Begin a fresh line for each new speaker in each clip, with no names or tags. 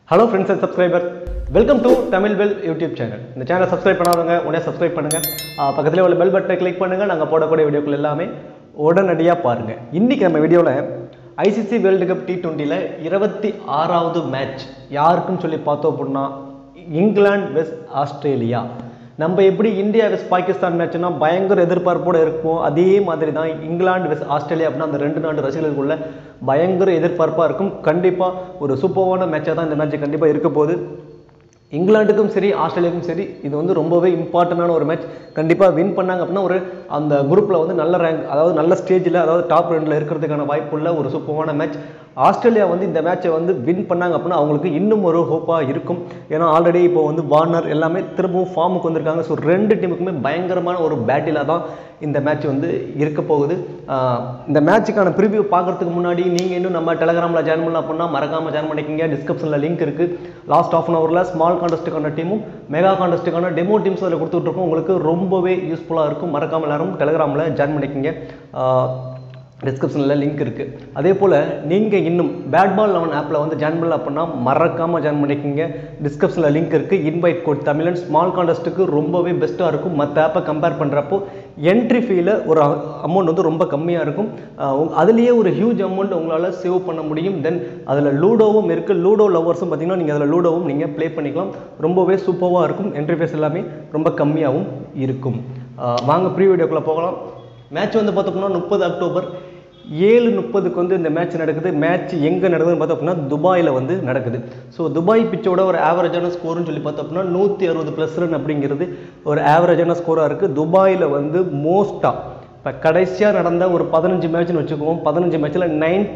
Hello friends and subscribers, welcome to TAMILBELL YouTube channel. இந்த சேனலை subscribe பண்ணாதவங்க உடனே சப்ஸ்கிரைப் பண்ணுங்க. பக்கத்திலே உள்ள பெல் பட்டனை கிளிக் பண்ணுங்க. நாங்க போடக்கூடிய வீடியோக்கள் எல்லாமே உடனடியா பாருங்க. இன்னைக்கு நம்ம வீடியோல ICC World Cup T20 ல 26வது மேட்ச் யாருக்குன்னு சொல்லி பார்த்தோம் அப்படினா இங்கிலாந்து வெஸ்ட் ஆஸ்திரேலியா. நம்ம எப்படி இந்தியா வெஸ்ட் பாகிஸ்தான் மேட்ச்னா பயங்கர எதிர்பார்ப்போட இருக்கும், அதே மாதிரி தான் இங்கிலாந்து வெஸ்ட் ஆஸ்திரேலியா அப்படினா அந்த ரெண்டு நாட்டு ரசிகர்களுக்குள்ள பயங்கர எதிர்பார்ப்பா இருக்கும். கண்டிப்பா ஒரு சூப்பரான மேட்சா தான் இந்த மேட்ச் கண்டிப்பா இருக்க போகுது. இங்கிலாந்துக்கும் சரி ஆஸ்திரேலியாவுக்கும் சரி இது வந்து ரொம்பவே இம்பார்ட்டன்டான ஒரு மேட்ச். கண்டிப்பாக வின் பண்ணாங்க அப்படின்னா ஒரு அந்த குரூப்பில் வந்து நல்ல ரேங்க், அதாவது நல்ல ஸ்டேஜில், அதாவது டாப் 2ல் இருக்கிறதுக்கான வாய்ப்புள்ள ஒரு சூப்பரான மேட்ச். ஆஸ்திரேலியா வந்து இந்த மேட்சை வந்து வின் பண்ணாங்க அப்படின்னா அவங்களுக்கு இன்னும் ஒரு ஹோப்பாக இருக்கும். ஏன்னா ஆல்ரெடி இப்போ வந்து வார்னர் எல்லாமே திரும்பவும் ஃபார்முக்கு வந்திருக்காங்க. ஸோ ரெண்டு டீமுக்குமே பயங்கரமான ஒரு பேட்டிலாக தான் இந்த மேட்ச் வந்து இருக்க போகுது. இந்த மேட்சுக்கான ப்ரிவியூ பார்க்குறதுக்கு முன்னாடி நீங்கள் இன்னும் நம்ம டெலகிராமில் ஜாயின் பண்ணலாம் அப்படின்னா மறக்காமல் ஜாயின் பண்ணிக்கிங்க. டிஸ்கிரிப்ஷனில் லிங்க் இருக்குது. லாஸ்ட் ஆஃப் அன் ஹவரில் ஸ்மால் கான்டெஸ்ட்டுக்கான டீமும் மெகா கான்டெஸ்ட்டுக்கான டெமோ டீம்ஸ் அதில் கொடுத்துட்ருக்கோம். உங்களுக்கு ரொம்பவே யூஸ்ஃபுல்லாக இருக்கும். மறக்காமல் எல்லாரும் டெலகிராமில் ஜாயின் பண்ணிக்கிங்க. டிஸ்கிரிப்ஷனில் லிங்க் இருக்குது. அதே போல் நீங்கள் இன்னும் பேட் பால் 11 ஆப்பில் வந்து ஜாயின் பண்ணல அப்படின்னா மறக்காமல் ஜாயின் பண்ணிக்கிங்க. டிஸ்கிரிப்ஷனில் லிங்க் இருக்குது. இன்வைட் கோட் தமிழன் ஸ்மால் கான்டெஸ்ட்டுக்கு ரொம்பவே பெஸ்ட்டாக இருக்கும். மற்ற ஆப்பை கம்பேர் பண்ணுறப்போ என்ட்ரி ஃபீல ஒரு அமௌண்ட் வந்து ரொம்ப கம்மியாக இருக்கும். அதுலேயே ஒரு ஹியூஜ் அமௌண்ட் உங்களால் சேவ் பண்ண முடியும். தென் அதில் லூடோவும் இருக்குது. லூடோ லவர்ஸும் பார்த்தீங்கன்னா நீங்கள் அதில் லூடோவும் நீங்கள் ப்ளே பண்ணிக்கலாம். ரொம்பவே சூப்பராக இருக்கும். என்ட்ரி ஃபீஸ் எல்லாமே ரொம்ப கம்மியாகவும் இருக்கும். வாங்க ப்ரீ வீடியோக்குள்ளே போகலாம். மேட்ச் வந்து பார்த்தோம்னா 30 அக்டோபர் 7:30க்கு வந்து இந்த மேட்ச் நடக்குது. மேட்ச் எங்கே நடக்குதுன்னு பார்த்தோம் அப்படின்னா துபாயில் வந்து நடக்குது. ஸோ துபாய் பிச்சோட ஒரு ஆவரேஜான ஸ்கோர்னு சொல்லி பார்த்தோம் அப்படின்னா 160+ ரன் அப்படிங்கிறது ஒரு ஆவரேஜான ஸ்கோராக இருக்குது. துபாயில் வந்து மோஸ்ட்டாக இப்போ கடைசியாக நடந்த ஒரு 15 மேட்ச்னு வச்சுக்குவோம். 15 மேட்ச்சில்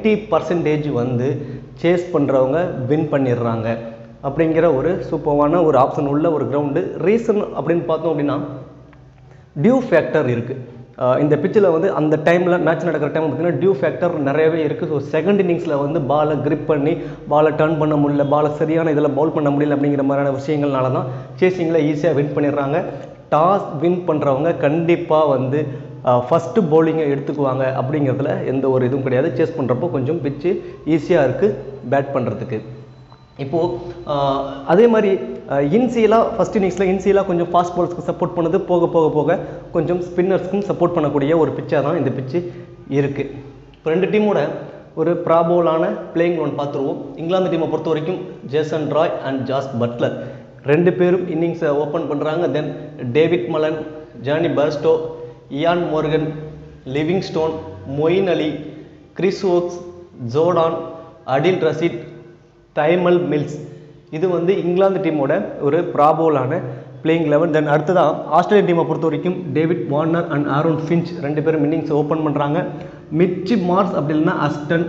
90% வந்து சேஸ் பண்ணுறவங்க வின் பண்ணிடுறாங்க அப்படிங்கிற ஒரு சூப்பரான ஒரு ஆப்ஷன் உள்ள ஒரு கிரவுண்டு. ரீசன் அப்படின்னு பார்த்தோம் அப்படின்னா டியூ ஃபேக்டர் இருக்குது. இந்த பிச்சில் வந்து அந்த டைமில் மேட்ச் நடக்கிற டைம் பார்த்தீங்கன்னா டியூ ஃபேக்டர் நிறையவே இருக்குது. ஸோ செகண்ட் இன்னிங்ஸில் வந்து பாலை கிரிப் பண்ணி பாலை டர்ன் பண்ண முடியல, பாலை சரியான இதில் பவுல் பண்ண முடியல அப்படிங்கிற மாதிரியான விஷயங்கள்னால தான் சேசிங்கில் ஈஸியாக வின் பண்ணிடுறாங்க. டாஸ் வின் பண்ணுறவங்க கண்டிப்பாக வந்து ஃபஸ்ட்டு பவுலிங்கை எடுத்துக்குவாங்க அப்படிங்கிறதுல எந்த ஒரு இதுவும் கிடையாது. சேஸ் பண்ணுறப்போ கொஞ்சம் பிச்சு ஈஸியாக இருக்குது பேட் பண்ணுறதுக்கு. இப்போது அதே மாதிரி இன்சியலாக ஃபஸ்ட் இன்னிங்ஸில் இன்சியலாக கொஞ்சம் ஃபாஸ்ட் பால்ஸ்க்கு சப்போர்ட் பண்ணுது. போக போக போக கொஞ்சம் ஸ்பின்னர்ஸ்க்கும் சப்போர்ட் பண்ணக்கூடிய ஒரு பிச்சாக தான் இந்த பிச்சு இருக்குது. இப்போ ரெண்டு டீமோட ஒரு ப்ராபோலான பிளேயிங் லோன் பார்த்துருவோம். இங்கிலாந்து டீமை பொறுத்த வரைக்கும் Jason Roy and Jos Buttler ரெண்டு பேரும் இன்னிங்ஸை ஓப்பன் பண்ணுறாங்க. Then David Malan, Jonny Bairstow, Ian Morgan, Livingstone, Moeen அலி, Chris Woakes, Jordan, Adil Rashid, Tymal Mills. இது வந்து இங்கிலாந்து டீமோட ஒரு ப்ராபோலான பிளேயிங் 11. தென் அடுத்ததான் ஆஸ்திரேலியன் டீமை பொறுத்த வரைக்கும் David Warner and Aaron Finch ரெண்டு பேரும் இன்னிங்ஸ் ஓப்பன் பண்ணுறாங்க. மிச்சி மார்ஸ் அப்படி இல்லைன்னா அஸ்டன்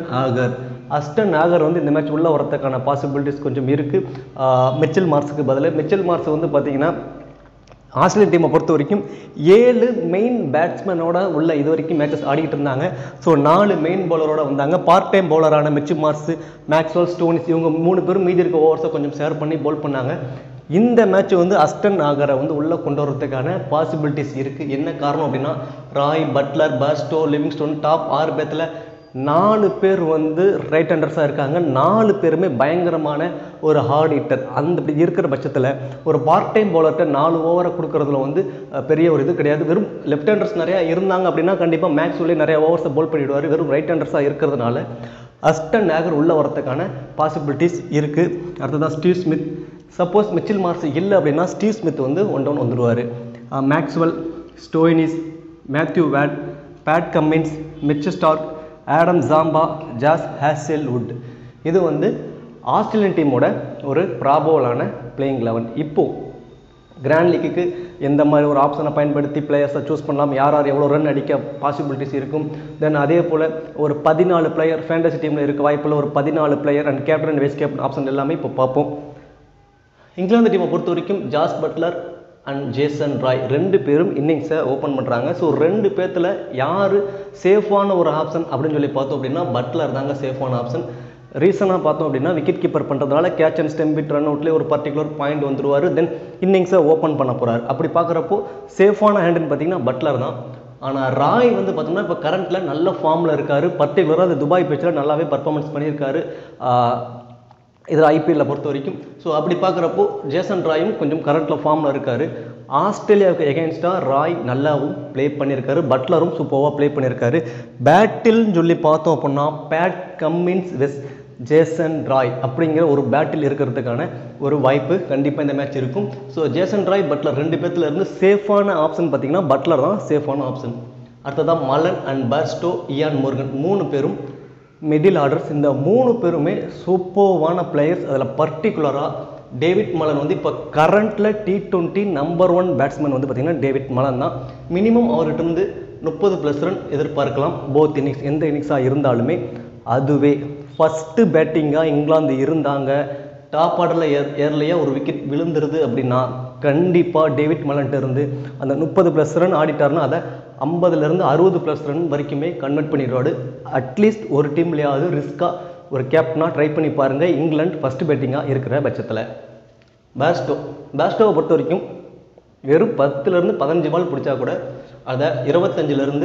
ஆகர் வந்து இந்த மேட்ச் உள்ள வரதுக்கான பாசிபிலிட்டிஸ் கொஞ்சம் இருக்குது. மிச்சல் மார்ஸுக்கு பதில் மிச்சல் மார்ஸ் வந்து பார்த்தீங்கன்னா ஆஸ்திரேலியன் டீமை பொறுத்த வரைக்கும் 7 மெயின் பேட்ஸ்மேனோட உள்ள இது வரைக்கும் மேட்சஸ் ஆடிக்கிட்டு இருந்தாங்க. ஸோ 4 மெயின் பவுலரோட வந்தாங்க. பார்ட் டைம் பவுலரான மிச்சி மார்ஸ், மேக்ஸ்வெல், ஸ்டோனிஸ் இவங்க 3 பேரும் மீதி இருக்க ஓவர்ஸை கொஞ்சம் ஷேர் பண்ணி பவுல் பண்ணாங்க. இந்த மேட்ச் வந்து அஸ்டன் ஆகரை வந்து உள்ளே கொண்டு வரதுக்கான பாசிபிலிட்டிஸ் இருக்குது. என்ன காரணம் அப்படின்னா Roy, Buttler, Bairstow, Livingstone top 6 பேத்தில் 4 பேர் வந்து ரைட் ஹேண்டர்ஸாக இருக்காங்க. 4 பேருமே பயங்கரமான ஒரு ஹார்ட் ஹிட்டர். அந்த இப்படி இருக்கிற பட்சத்தில் ஒரு பார்ட் டைம் பவுலர்கிட்ட 4 ஓவரை கொடுக்குறதுல வந்து பெரிய ஒரு இது கிடையாது. வெறும் லெஃப்ட் ஹேண்டர்ஸ் நிறையா இருந்தாங்க அப்படின்னா கண்டிப்பாக மேக்ஸ்வெல்லே நிறைய ஓவர்ஸை பவுல் பண்ணிவிடுவார். வெறும் ரைட் ஹேண்டர்ஸாக இருக்கிறதுனால அஸ்டன் ஆகர் உள்ளே வரதுக்கான பாசிபிலிட்டிஸ் இருக்குது. அடுத்ததான் Steve Smith. Suppose Mitchell Marsh இல்லை அப்படின்னா ஸ்டீவ் ஸ்மித் வந்து 1 டவுன் வந்துடுவார். Maxwell, Stoinis, Matthew Wade, Pat Cummins, Mitch Starc, Adam Zampa, Josh Hazlewood. இது வந்து ஆஸ்திரேலியன் டீமோட ஒரு ப்ராபோலான பிளேயிங் 11. இப்போது கிராண்ட் லீக்குக்கு எந்த மாதிரி ஒரு ஆப்ஷனை பயன்படுத்தி பிளேயர்ஸை சூஸ் பண்ணலாம், யார் யார் எவ்வளோ ரன் அடிக்க பாசிபிலிட்டிஸ் இருக்கும். தென் அதே போல் ஒரு 14 பிளேயர் ஃபேண்டசி டீமில் இருக்க வாய்ப்புள்ள ஒரு 14 player and captain and vice captain option எல்லாமே இப்போ பார்ப்போம். இங்கிலாந்து டீமை பொறுத்த வரைக்கும் Jos Buttler and Jason Roy ரெண்டு பேரும் இன்னிங்ஸை ஓப்பன் பண்ணுறாங்க. ஸோ ரெண்டு பேர்த்தில் யார் சேஃபான ஒரு ஆப்ஷன் அப்படின்னு சொல்லி பார்த்தோம் அப்படின்னா பட்லர் தாங்க சேஃபான ஆப்ஷன். ரீசனாக பார்த்தோம் அப்படின்னா விக்கெட் கீப்பர் பண்ணுறதுனால catch and stem with run அவுட்லேயே ஒரு பர்டிகுலர் பாயிண்ட் வந்துடுவார். தென் இன்னிங்ஸை ஓப்பன் பண்ண போகிறார். அப்படி பார்க்குறப்போ சேஃபான ஹேண்டுன்னு பார்த்தீங்கன்னா பட்லர் தான். ஆனால் ராய் வந்து பார்த்தோம்னா இப்போ கரண்ட்டில் நல்ல ஃபார்மில் இருக்கார். பர்டிகுலராக அது துபாய் பேச்சில் நல்லாவே பர்ஃபார்மன்ஸ் பண்ணியிருக்காரு. இதில் ஐபிஎல்ல பொறுத்த வரைக்கும். ஸோ அப்படி பார்க்குறப்போ ஜேசன் ராயும் கொஞ்சம் கரண்ட்டில் ஃபார்மில் இருக்கார். ஆஸ்திரேலியாவுக்கு எகென்ஸ்டாக ராய் நல்லாவும் ப்ளே பண்ணியிருக்காரு, பட்லரும் சூப்பராக ப்ளே பண்ணியிருக்காரு. பேட்டில்னு சொல்லி பார்த்தோம் அப்படின்னா Pat Cummins vs Jason Roy அப்படிங்கிற ஒரு பேட்டில் இருக்கிறதுக்கான ஒரு வாய்ப்பு கண்டிப்பாக இந்த மேட்ச் இருக்கும். ஸோ ஜேசன் ராய் பட்லர் ரெண்டு பேர்த்துல இருந்து சேஃபான ஆப்ஷன் பார்த்தீங்கன்னா பட்லர் தான் சேஃபான ஆப்ஷன். அடுத்ததான் Malan and Bairstow, Ian Morgan 3 பேரும் மிடில் ஆர்டர்ஸ். இந்த 3 பேருமே சூப்பர்வான பிளேயர்ஸ். அதில் பர்டிகுலராக டேவிட் மலன் வந்து இப்போ கரண்ட்டில் T20 நம்பர் 1 பேட்ஸ்மேன் வந்து பார்த்திங்கன்னா டேவிட் மலன் தான். மினிமம் அவர்கிட்ட இருந்து 30+ ரன் எதிர்பார்க்கலாம் போத் இன்னிங்ஸ், எந்த இன்னிங்ஸாக இருந்தாலுமே. அதுவே ஃபஸ்ட்டு பேட்டிங்காக இங்கிலாந்து இருந்தாங்க, டாப் ஆர்டரில் ஏர்லையாக ஒரு விக்கெட் விழுந்துருது அப்படின்னா கண்டிப்பாக டேவிட் மலன்ட்டு இருந்து அந்த 30+ ரன் ஆடிட்டார்னா அதை 50லேருந்து 60+ ரன் வரைக்குமே கன்வெர்ட் பண்ணிடுவாடு. அட்லீஸ்ட் ஒரு டீம்லேயாவது ரிஸ்க்காக ஒரு கேப்டனாக ட்ரை பண்ணி பாருங்கள் இங்கிலாந்து ஃபஸ்ட்டு பேட்டிங்காக இருக்கிற பட்சத்தில். பேஸ்டோவை பொறுத்த வரைக்கும் வெறும் 10லேருந்து 15 பால் பிடிச்சா கூட அதை 25லேருந்து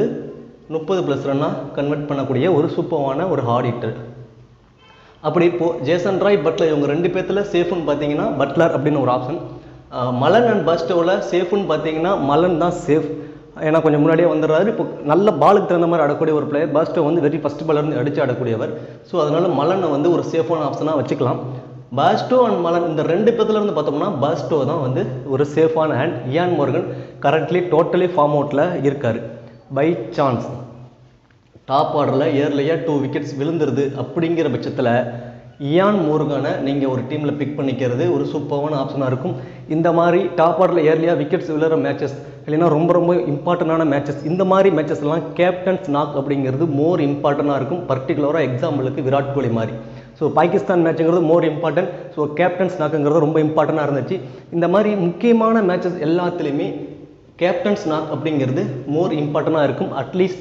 30+ ரன்னாக கன்வெர்ட் பண்ணக்கூடிய ஒரு சூப்பரான ஒரு ஹார்ட் ஹிட்டர். அப்படி இப்போது ஜேசன் ராய் பட்லர் இவங்க 2 பேர்த்தில் சேஃப்னு பார்த்தீங்கன்னா பட்லர் அப்படின்னு ஒரு ஆப்ஷன். மலன் அண்ட் பர்ஸ்டோவில் சேஃப்னு பார்த்தீங்கன்னா மலன் தான் சேஃப். ஏன்னா கொஞ்சம் முன்னாடியே வந்துடுறாரு. இப்போ நல்ல பாலுக்கு தகுந்த மாதிரி ஆடக்கூடிய ஒரு பிளேயர். பர்ஸ்டோ வந்து வெரி ஃபஸ்ட் பாலர்ந்து அடித்து ஆடக்கூடியவர். ஸோ அதனால் மலனை வந்து ஒரு சேஃபான ஆப்ஷனாக வச்சுக்கலாம். பர்ஸ்டோ அண்ட் மலன் இந்த 2 பேர்த்துல இருந்து பார்த்தோம்னா பர்ஸ்டோ தான் வந்து ஒரு சேஃபான hand. Ian Morgan currently totally form அவுட்டில் இருக்கார். பை சான்ஸ் டாப் ஆர்டரில் ஏர்லையாக 2 விக்கெட்ஸ் விழுந்துருது அப்படிங்கிற பட்சத்தில் இயான் மோர்கனை நீங்கள் ஒரு டீமில் பிக் பண்ணிக்கிறது ஒரு சூப்பரான ஆப்ஷனாக இருக்கும். இந்த மாதிரி டாப் ஆர்டரில் ஏர்லியாக விக்கெட்ஸ் விழுற மேட்சஸ் இல்லைன்னா ரொம்ப ரொம்ப இம்பார்ட்டண்டான மேட்சஸ், இந்த மாதிரி மேட்சஸ்லாம் கேப்டன்ஸ் நாக் அப்படிங்கிறது மோர் இம்பார்ட்டண்டாக இருக்கும். பர்டிகுலராக எக்ஸாம்பிளுக்கு விராட் கோலி மாதிரி. ஸோ பாகிஸ்தான் மேட்சுங்கிறது மோர் இம்பார்ட்டன்ட். ஸோ கேப்டன்ஸ் நாக்குங்கிறது ரொம்ப இம்பார்ட்டண்டாக இருந்துச்சு. இந்த மாதிரி முக்கியமான மேட்சஸ் எல்லாத்துலேயுமே கேப்டன்ஸ் நாக் அப்படிங்கிறது மோர் இம்பார்ட்டண்டாக இருக்கும். அட்லீஸ்ட்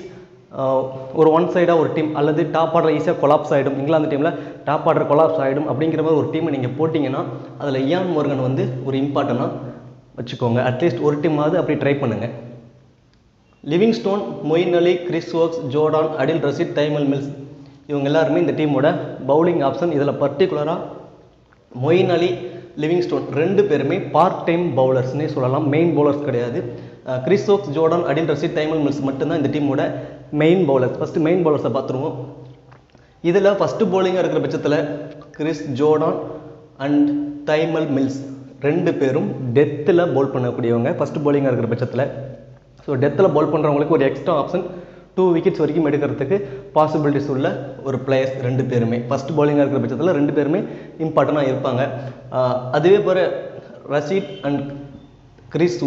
ஒரு ஒன் சைடாக ஒரு டீம் அல்லது டாப் ஆர்டர் ஈஸியாக கொலாப்ஸ் ஆகிடும், இங்கிலாந்து டீமில் டாப் ஆர்டர் கொலாப்ஸ் ஆகிடும் அப்படிங்கிற மாதிரி ஒரு டீமை நீங்கள் போட்டிங்கன்னா அதில் இயான் மோர்கன் வந்து ஒரு இம்பார்ட்டனாக வச்சுக்கோங்க. அட்லீஸ்ட் ஒரு டீமாவது அப்படி ட்ரை பண்ணுங்கள். லிவிங்ஸ்டோன், மொயின் அலி, Chris Woakes, Jordan, Adil Rashid, Tymal Mills இவங்க எல்லாருமே இந்த டீமோட பவுலிங் ஆப்ஷன். இதில் பர்டிகுலராக மொயின் அலி, லிவிங்ஸ்டோன் 2 பேருமே பார்ட் டைம் பவுலர்ஸ்னே சொல்லலாம், மெயின் பவுலர்ஸ் கிடையாது. Chris Woakes, Jordan, Adil Rashid, Tymal Mills மட்டும்தான் இந்த டீமோட மெயின் பவுலர்ஸ். ஃபஸ்ட்டு மெயின் பவுலர்ஸை பார்த்துருவோம். இதில் ஃபஸ்ட்டு பவுலிங்காக இருக்கிற பட்சத்தில் Chris, Jordan and Tymal Mills 2 பேரும் டெத்தில் பவுல் பண்ணக்கூடியவங்க ஃபஸ்ட்டு பவுலிங்காக இருக்கிற பட்சத்தில். ஸோ டெத்தில் பவுல் பண்ணுறவங்களுக்கு ஒரு எக்ஸ்ட்ரா ஆப்ஷன் 2 விக்கெட்ஸ் வரைக்கும் எடுக்கிறதுக்கு பாசிபிலிட்டிஸ் உள்ள ஒரு பிளேயர்ஸ் 2 பேருமே ஃபஸ்ட் பவுலிங்காக இருக்கிற பட்சத்தில் 2 பேருமே இம்பார்ட்டண்டாக இருப்பாங்க. அதுவே போகிற Rashid and Chris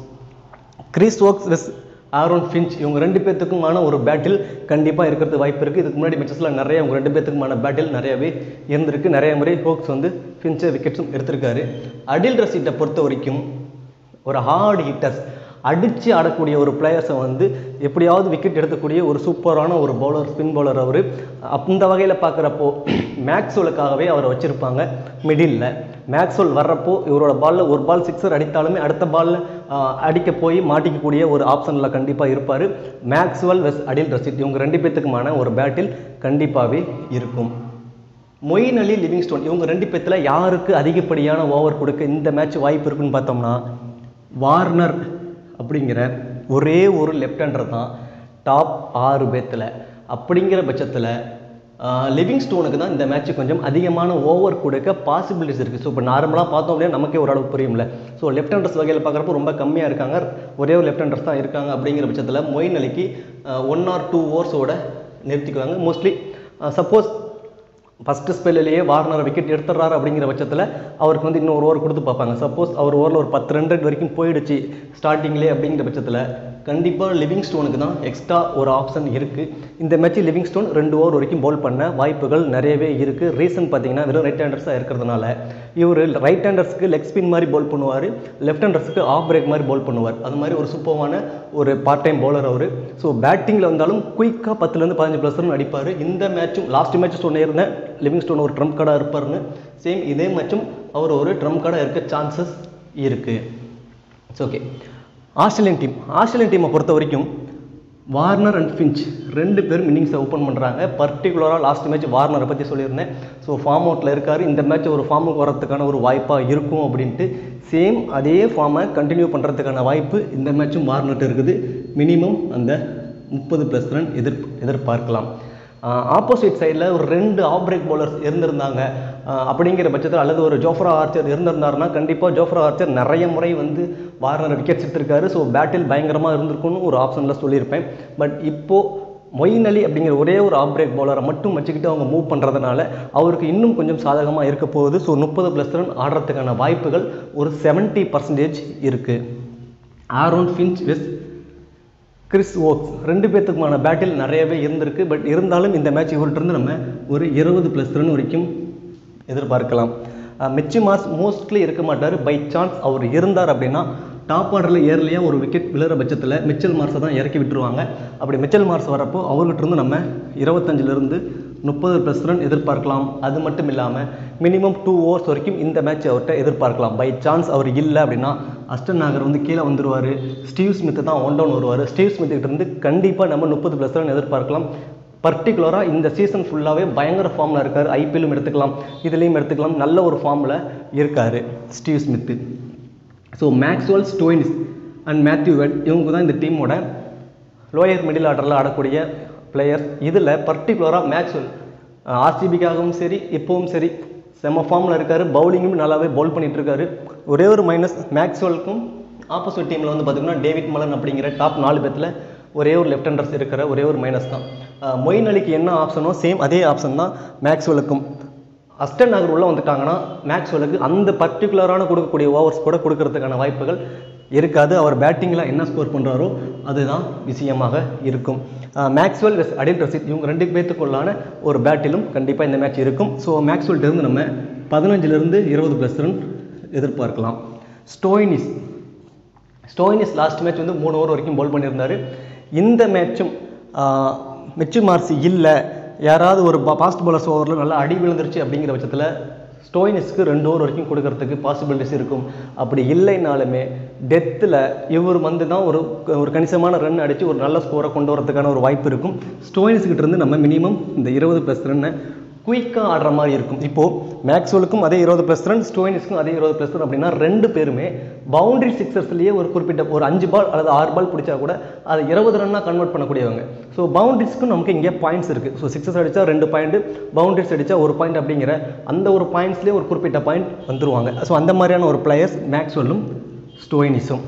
Woakes vs Aaron Finch இவங்க 2 பேர்த்துக்குமான ஒரு பேட்டில் கண்டிப்பாக இருக்கிறது வாய்ப்பு இருக்குது. இதுக்கு முன்னாடி மேட்சஸில் நிறைய இவங்க 2 பேர்த்துக்குமான பேட்டில் நிறையவே இருந்திருக்கு. நிறைய முறை ஹோக்ஸ் வந்து ஃபின்ச்சை விக்கெட்ஸும் எடுத்திருக்காரு. அடில் ரஷீட்டை பொறுத்த வரைக்கும் ஒரு ஹார்ட் ஹிட்டர்ஸ் அடித்து ஆடக்கூடிய ஒரு பிளேயர்ஸை வந்து எப்படியாவது விக்கெட் எடுக்கக்கூடிய ஒரு சூப்பரான ஒரு பவுலர், ஸ்பின் பவுலர் அவர். அந்த வகையில் பார்க்குறப்போ மேக்ஸ்வெலுக்காகவே அவரை வச்சுருப்பாங்க மிடில். மேக்ஸ்வெல் வர்றப்போ இவரோட பாலில் ஒரு பால் சிக்ஸர் அடித்தாலுமே அடுத்த பாலில் அடிக்க போய் மாட்டிக்கக்கூடிய ஒரு ஆப்ஷனில் கண்டிப்பாக இருப்பார். மேக்ஸ்வெல் வெஸ் அடில் ரஷீத் இவங்க 2 பேர்த்துக்குமான ஒரு பேட்டில் கண்டிப்பாகவே இருக்கும். மொயின் அலி, லிவிங்ஸ்டோன் இவங்க 2 பேர்த்தில் யாருக்கு அதிகப்படியான ஓவர் கொடுக்க இந்த மேட்ச் வாய்ப்பு இருக்குன்னு பார்த்தோம்னா வார்னர் அப்படிங்கிற ஒரே ஒரு லெஃப்ட் ஹேண்டர் தான் டாப் 6 பேர்த்தில். அப்படிங்கிற பட்சத்தில் லிவிங்ஸ்டோனுக்கு தான் இந்த மேட்ச்சு கொஞ்சம் அதிகமான ஓவர் கொடுக்க பாசிபிலிட்டிஸ் இருக்குது. ஸோ இப்போ நார்மலாக பார்த்தோம் அப்படின்னா நமக்கே ஓரளவு புரியும்ல. ஸோ லெஃப்ட் ஹேண்டர்ஸ் வகையில் பார்க்குறப்போ ரொம்ப கம்மியாக இருக்காங்க, ஒரே ஒரு லெஃப்ட் ஹேண்டர்ஸ் தான் இருக்காங்க. அப்படிங்கிற பட்சத்தில் மொயின் அலிக்கு 1 or 2 ஓவர்ஸோட நிறுத்திக்குவாங்க. மோஸ்ட்லி சப்போஸ் ஃபஸ்ட்டு ஸ்பெல்லையே வார்னர் விக்கெட் எடுத்துடுறாரு அப்படிங்கிற பட்சத்தில் அவருக்கு வந்து இன்னும் ஒரு ஓவர் கொடுத்து பார்ப்பாங்க. சப்போஸ் அவர் ஓவரில் ஒரு 10 ரன் ரேட் வரைக்கும் போயிடுச்சு ஸ்டார்டிங்லேயே அப்படிங்கிற பட்சத்தில் கண்டிப்பாக லிவிங்ஸ்டோனுக்கு தான் எக்ஸ்ட்ரா ஒரு ஆப்ஷன் இருக்குது. இந்த மேட்ச்சு லிவிங்ஸ்டோன் 2 ஓவர் வரைக்கும் பவுல் பண்ண வாய்ப்புகள் நிறையவே இருக்குது. ரீசன் பார்த்தீங்கன்னா வெறும் ரைட் ஹேண்டர்ஸாக இருக்கிறதுனால இவர் ரைட் ஹேண்டர்ஸ்க்கு லெக் ஸ்பின் மாதிரி பவுல் பண்ணுவார், லெஃப்ட் ஹேண்டர்ஸ்க்கு ஆஃப் பிரேக் மாதிரி பவுல் பண்ணுவார். அது மாதிரி ஒரு சூப்பரான ஒரு பார்ட் டைம் பவுலர் அவர். ஸோ பேட்டிங்கில் வந்தாலும் குயிக்காக 10லேருந்து 15+ ரன் அடிப்பார். இந்த மேட்சும் லாஸ்ட் மேட்ச் சொன்னிருந்தேன் லிவிங்ஸ்டோன் ஒரு ட்ரம்ப் கார்டாக இருப்பார்னு. சேம் இதே மேட்சும் அவர் ஒரு ட்ரம்ப் கார்டாக இருக்க சான்சஸ் இருக்குது. It's okay. ஆஸ்திரேலியன் டீமை பொறுத்த வரைக்கும் வார்னர் அண்ட் ஃபின்ச் ரெண்டு பேரும் இன்னிங்ஸை ஓப்பன் பண்ணுறாங்க. பர்டிகுலராக லாஸ்ட் மேட்ச் வார்னரை பற்றி சொல்லியிருந்தேன். ஸோ ஃபார்ம் அவுட்டில் இருக்கார். இந்த மேட்ச் ஒரு ஃபார்முக்கு வரதுக்கான ஒரு வாய்ப்பாக இருக்கும் அப்படின்ட்டு சேம் அதே ஃபார்மை கண்டினியூ பண்ணுறதுக்கான வாய்ப்பு இந்த மேட்சும் வார்னர்கிட்ட இருக்குது. மினிமம் அந்த 30+ ரன் எதிர்பார்க்கலாம். ஆப்போசிட் சைடில் ஒரு 2 ஆஃப் பிரேக் பவுலர்ஸ் இருந்திருந்தாங்க அப்படிங்கிற பட்சத்தில், அல்லது ஒரு ஜோஃப்ரா ஆர்ச்சர் இருந்திருந்தாருன்னா கண்டிப்பாக ஜோஃப்ரா ஆர்ச்சர் நிறைய முறை வந்து வார்னர் விக்கெட்ஸ் எடுத்திருக்காரு. ஸோ பேட்டில் பயங்கரமாக இருந்திருக்குன்னு ஒரு ஆப்ஷனில் சொல்லியிருப்பேன். பட் இப்போது மொயின் அலி அப்படிங்கிற ஒரே ஒரு ஆஃப் பிரேக் பவுலரை மட்டும் வச்சுக்கிட்டு அவங்க மூவ் பண்ணுறதுனால அவருக்கு இன்னும் கொஞ்சம் சாதகமாக இருக்க போகுது. ஸோ 30+ ரன் ஆடுறதுக்கான வாய்ப்புகள் ஒரு 70% இருக்குது. Aaron Finch vs Chris Woakes ரெண்டு பேர்த்துக்குமான பேட்டில் நிறையவே இருந்திருக்கு. பட் இருந்தாலும் இந்த மேட்ச் இவர்கிட்டருந்து நம்ம ஒரு 20+ ரன் வரைக்கும் எதிர்பார்க்கலாம். மிச்சி மார்ஸ் மோஸ்ட்லி இருக்க மாட்டார். பை சான்ஸ் அவர் இருந்தார் அப்படின்னா டாப் ஆர்டரில் ஏர்லியாக ஒரு விக்கெட் விழுற பட்சத்தில் மிச்சல் மார்ஸை தான் இறக்கி விட்டுருவாங்க. அப்படி மிச்சல் மார்ஸ் வரப்போ அவர்கிட்டருந்து நம்ம 25 30+ ரன் எதிர்பார்க்கலாம். அது மட்டும் இல்லாமல் மினிமம் 2 overs வரைக்கும் இந்த மேட்ச் அவர்கிட்ட எதிர்பார்க்கலாம். பை சான்ஸ் அவர் இல்லை அப்படின்னா அஸ்டன் நாகர் வந்து கீழே வந்துடுவார். ஸ்டீவ் ஸ்மித் தான் ஒன் டவுன் வருவார். ஸ்டீவ் ஸ்மித்துக்கிட்டேருந்து கண்டிப்பாக நம்ம 30+ ரன் எதிர்பார்க்கலாம். பர்டிகுலராக இந்த சீசன் ஃபுல்லாகவே பயங்கர ஃபார்மில் இருக்கார். ஐபிஎல்லும் எடுத்துக்கலாம், இதுலேயும் எடுத்துக்கலாம். நல்ல ஒரு ஃபார்மில் இருக்கார் Steve Smith. So Maxwell, Stoinis and Matthew Wade இவங்க தான் இந்த டீமோட லோயர் மிடில் ஆர்டரில் ஆடக்கூடிய பிளேயர்ஸ். இதில் பர்டிகுலராக மேக்ஸ்வெல் ஆர்சிபிக்காகவும் சரி இப்போவும் சரி செம்ம ஃபார்மில் இருக்கார். பவுலிங்கும் நல்லாவே பவுல் பண்ணிகிட்ருக்காரு. ஒரே ஒரு மைனஸ் மேக்ஸ்வெலுக்கும் ஆப்போசிட் டீமில் வந்து பார்த்திங்கன்னா டேவிட் மலன் அப்படிங்கிற டாப் 4 பேத்தில் ஒரே ஒரு லெஃப்ட் ஹேண்டர்ஸ் இருக்கிற ஒரே ஒரு மைனஸ் தான். மொயின் அலிக்கு என்ன ஆப்ஷனோ சேம் அதே ஆப்ஷன் தான் மேக்ஸ்வெலுக்கும். அஸ்டன் நாகர் உள்ளே வந்துட்டாங்கன்னா மேக்ஸ்வெலுக்கு அந்த பர்டிகுலரான கொடுக்கக்கூடிய ஓவர்ஸ் கூட கொடுக்கறதுக்கான வாய்ப்புகள் இருக்காது. அவர் பேட்டிங்கில் என்ன ஸ்கோர் பண்ணுறாரோ அதுதான் விஷயமாக இருக்கும். மேக்ஸ்வெல் வெஸ் அடில் ரஷீத் இவங்க 2 பேர்த்துக்குள்ளான ஒரு பேட்டிலும் கண்டிப்பாக இந்த மேட்ச் இருக்கும். ஸோ மேக்ஸ்வெல்ட்டிருந்து நம்ம 15 20+ ரன் எதிர்பார்க்கலாம். ஸ்டோயினிஸ் லாஸ்ட் மேட்ச் வந்து 3 ஓவர் வரைக்கும் பவுல் பண்ணியிருந்தார். இந்த மேட்சும் மிச்சி மார்சி இல்லை, யாராவது ஒரு ஃபாஸ்ட் பவுலர்ஸ் ஓவரில் நல்லா அடி விழுந்துருச்சு அப்படிங்கிற பட்சத்தில் ஸ்டோயினிஸ்க்கு 2 ஓவர் வரைக்கும் கொடுக்கறதுக்கு பாசிபிலிட்டிஸ் இருக்கும். அப்படி இல்லைனாலுமே டெத்தில் இவர் வந்து தான் ஒரு கணிசமான ரன் அடித்து ஒரு நல்ல ஸ்கோரை கொண்டு வரதுக்கான ஒரு வாய்ப்பு இருக்கும். ஸ்டோயினிஸ்கிட்ட இருந்து நம்ம மினிமம் இந்த 20+ ரன்னை குயிக்காக ஆடுற மாதிரி இருக்கும். இப்போது மேக்ஸ்வெலுக்கும் அதே 20+ ரன், ஸ்டோயினிஸ்க்கும் அதே 20+ ரன் அப்படின்னா 2 பேருமே பவுண்டரி சிக்ஸர்ஸ்லேயே ஒரு குறிப்பிட்ட ஒரு 5 பால் அல்லது 6 பால் பிடிச்சா கூட அதை 20 ரன்னாக கன்வெர்ட் பண்ணக்கூடியவங்க. ஸோ பவுண்டரிஸ்க்கும் நமக்கு இங்கே பாயிண்ட்ஸ் இருக்குது. ஸோ சிக்ஸஸ் அடித்தா 2 பாயிண்ட், பவுண்டரிஸ் அடித்தா 1 பாயிண்ட் அப்படிங்கிற அந்த ஒரு பாயிண்ட்ஸ்லேயே ஒரு குறிப்பிட்ட பாயிண்ட் வந்துருவாங்க. ஸோ அந்த மாதிரியான ஒரு பிளேயர்ஸ் மேக்ஸ்வெல்லும் ஸ்டோயினிஸும்.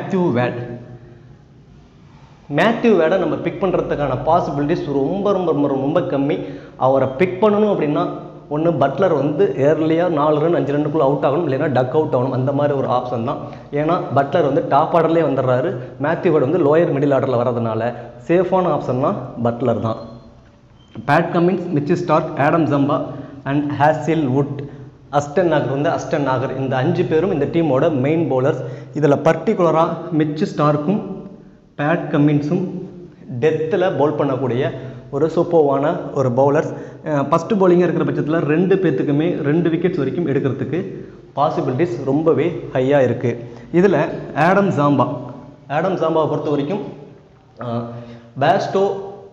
மேத்யூ வேடை நம்ம பிக் பண்ணுறதுக்கான பாசிபிலிட்டிஸ் ரொம்ப ரொம்ப ரொம்ப ரொம்ப கம்மி. அவரை பிக் பண்ணணும் அப்படின்னா ஒன்று பட்லர் வந்து ஏர்லியாக 4 ரன் 5 ரன்னுக்குள்ளே அவுட் ஆகணும், இல்லைன்னா டக் அவுட் ஆகணும். அந்த மாதிரி ஒரு ஆப்ஷன் தான். ஏன்னா பட்லர் வந்து டாப் ஆர்டர்லேயே வந்துடுறாரு. மேத்யூ வேட் வந்து லோயர் மிடில் ஆர்டரில் வரதுனால சேஃபான ஆப்ஷன்னா பட்லர் தான். Pat Cummins, Mitch Starc, Adam Zampa and Hazlewood. Ashton Agar இந்த 5 பேரும் இந்த டீமோட மெயின் பவுலர்ஸ். இதில் பர்டிகுலராக மிச்சி ஸ்டார்க்கும் பேட் கமின்ஸும் டெத்தில் பவுல் பண்ணக்கூடிய ஒரு சூப்பர்வான ஒரு பவுலர்ஸ். ஃபஸ்ட்டு பவுலிங்காக இருக்கிற பட்சத்தில் 2 பேர்த்துக்குமே 2 விக்கெட்ஸ் வரைக்கும் எடுக்கிறதுக்கு பாசிபிலிட்டிஸ் ரொம்பவே ஹையாக இருக்குது. இதில் ஆடம் ஜாம்பாவை பொறுத்த வரைக்கும் பேஸ்டோ,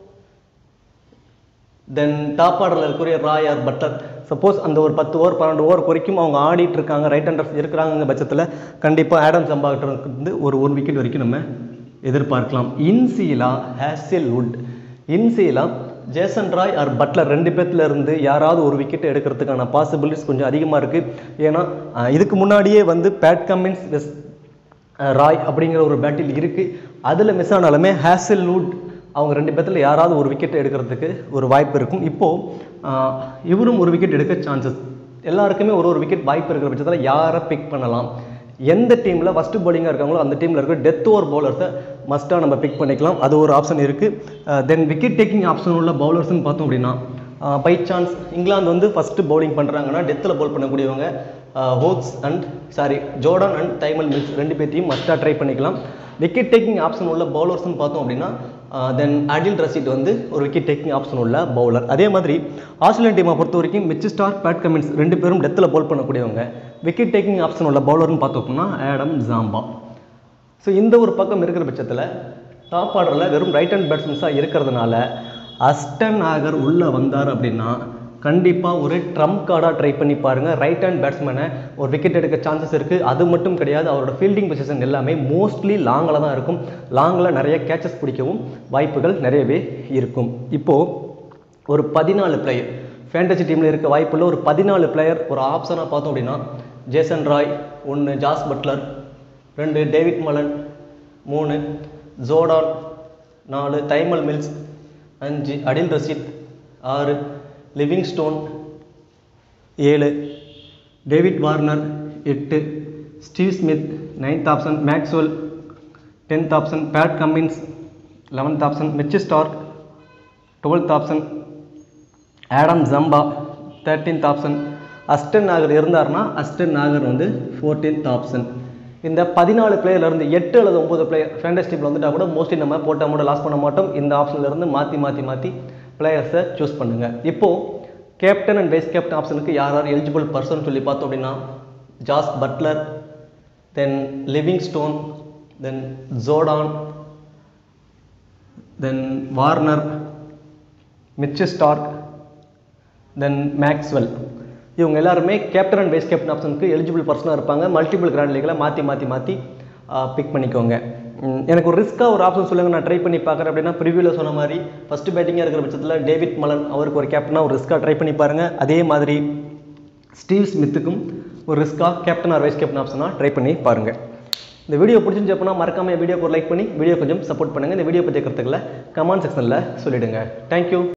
தென் டாப் ஆர்டரில் இருக்கிற ராய் ஆர் பட்லர், சப்போஸ் அந்த ஒரு 10 ஓவர் 12 ஓவர் வரைக்கும் அவங்க ஆடிட்டு இருக்காங்க, ரைட் ஹேண்டர்ஸ் இருக்கிறாங்க பட்சத்தில் கண்டிப்பாக ஆடம் ஜாம்பா கிட்ட இருந்து ஒரு விக்கெட் வரைக்கும் நம்ம எதிர்பார்க்கலாம். இன்சீலா, ஹேசில்வுட். இன்சீலா, ஜேசன் ராய் ஆர் பட்லர் 2 பேர்த்துல இருந்து யாராவது ஒரு விக்கெட் எடுக்கிறதுக்கான பாசிபிலிட்டிஸ் கொஞ்சம் அதிகமாக இருக்குது. ஏன்னா இதுக்கு முன்னாடியே வந்து பேட் கமின்ஸ் வெஸ் ராய் அப்படிங்கிற ஒரு பேட்டில் இருக்குது. அதில் மிஸ் ஆனாலுமே ஹேசில்வுட் அவங்க 2 பேர்த்தில் யாராவது ஒரு விக்கெட் எடுக்கிறதுக்கு ஒரு வாய்ப்பு இருக்கும். இப்போது இவரும் ஒரு விக்கெட் எடுக்க சான்சஸ், எல்லாருக்குமே ஒரு விக்கெட் வாய்ப்பு இருக்கிற பட்சத்தில் யாரை பிக் பண்ணலாம், எந்த டீமில் ஃபஸ்ட்டு பவுலிங்காக இருக்காங்களோ அந்த டீமில் இருக்கிற டெத் ஓவர் பவுலர்ஸை மஸ்ட்டாக நம்ம பிக் பண்ணிக்கலாம். அது ஒரு ஆப்ஷன் இருக்குது. தென் விக்கெட் டேக்கிங் ஆப்ஷன் உள்ள பவுலர்ஸ்ன்னு பார்த்தோம் அப்படின்னா பை சான்ஸ் இங்கிலாந்து வந்து ஃபஸ்ட்டு பவுலிங் பண்ணுறாங்கன்னா டெத்தில் பவுல் பண்ணக்கூடியவங்க ஜோர்டான் அண்ட் டைமல் மில்ஸ் 2 பேர்த்தையும் மஸ்ட்டாக ட்ரை பண்ணிக்கலாம். விக்கெட் டேக்கிங் ஆப்ஷன் உள்ள பவுலர்ஸ்ன்னு பார்த்தோம் அப்படின்னா தென் அடில் ரஷீத் வந்து ஒரு விக்கெட் டேக்கிங் ஆப்ஷன் உள்ள பவுலர். அதே மாதிரி ஆஸ்திரேலியன் டீமை பொறுத்த வரைக்கும் மிச்சி ஸ்டார்க், பேட் கமின்ஸ் 2 பேரும் டெத்தில் பவுல் பண்ணக்கூடியவங்க. விக்கெட் டேக்கிங் ஆப்ஷன் உள்ள பவுலர்னு பார்த்தோம்னா ஆடம் ஜாம்பா. ஸோ இந்த ஒரு பக்கம் இருக்கிற பட்சத்தில் டாப் ஆர்டரில் வெறும் ரைட் ஹேண்ட் பேட்ஸ்மேன்ஸாக இருக்கிறதுனால அஸ்டன் ஆகர் உள்ளே வந்தார் அப்படின்னா கண்டிப்பாக ஒரு ட்ரம்ப் கார்டாக ட்ரை பண்ணி பாருங்கள். ரைட் ஹேண்ட் பேட்ஸ்மேனை ஒரு விக்கெட் எடுக்க சான்சஸ் இருக்குது. அது மட்டும் கிடையாது, அவரோட ஃபீல்டிங் பொசிஷன் எல்லாமே மோஸ்ட்லி லாங்கில் தான் இருக்கும். லாங்கில் நிறைய கேச்சஸ் பிடிக்கவும் வாய்ப்புகள் நிறையவே இருக்கும். இப்போது ஒரு 14 பிளேயர் ஃபேண்டசி டீமில் இருக்க வாய்ப்புள்ள ஒரு 14 பிளேயர் ஒரு ஆப்ஷனாக பார்த்தோம் அப்படின்னா Jason Roy 1, Jos Buttler 2, David Malan 3, Jordan 4, Tymal Mills 5, Adil Rashid 6, Livingstone 7, David Warner 8, Steve Smith 9th option, Maxwell 10th option, Pat Cummins 11th option, Mitch Starc 12th option, Adam Zampa 13th option, Ashton Agar இருந்தார்னா Ashton ஆகர் வந்து 14th option. இந்த 14 பிளேயர்லேருந்து 8 அல்லது 9 player fantasy டீமில் வந்துட்டால் கூட mostly நம்ம போட்ட amount loss பண்ண மாட்டோம். இந்த ஆப்ஷன்லேருந்து மாற்றி பிளேயர்ஸை சூஸ் பண்ணுங்கள். இப்போது கேப்டன் அண்ட் வைஸ் கேப்டன் ஆப்ஷனுக்கு யார் எலிஜிபிள் பர்சன் சொல்லி பார்த்தோம் அப்படின்னா Jos Buttler, then Livingstone, then Jordan, then Warner, Mitch Starc, then Maxwell. இவங்க எல்லாருமே கேப்டன் அண்ட் வைஸ் கேப்டன் ஆப்ஷனுக்கு எலிஜிபிள் பர்சனாக இருப்பாங்க. மல்டிபிள் கிராண்ட் லீக்கில் மாற்றி பிக் பண்ணிக்கோங்க. எனக்கு ஒரு ரிஸ்க்காக ஒரு ஆப்ஷன் சொல்லுங்கள், நான் ட்ரை பண்ணி பார்க்குறேன் அப்படின்னா ப்ரிவியூவில் சொன்ன மாதிரி ஃபஸ்ட்டு பேட்டிங்காக இருக்கிற பட்சத்தில் டேவிட் மலன் அவருக்கு ஒரு கேப்டனாக ஒரு ரிஸ்க்காக ட்ரை பண்ணி பாருங்கள். அதே மாதிரி ஸ்டீவ் ஸ்மித்துக்கும் ஒரு ரிஸ்க்காக கேப்டன் ஆர் வைஸ் கேப்டன் ஆப்ஷனாக ட்ரை பண்ணி பாருங்கள். இந்த வீடியோ பிடிச்சிருந்து அப்படின்னா மறக்காமல் வீடியோக்கு ஒரு லைக் பண்ணி வீடியோ கொஞ்சம் சப்போர்ட் பண்ணுங்கள். இந்த வீடியோ பற்றி கருத்துக்களை கமெண்ட் செக்ஷனில் சொல்லிவிடுங்க. தேங்க்யூ.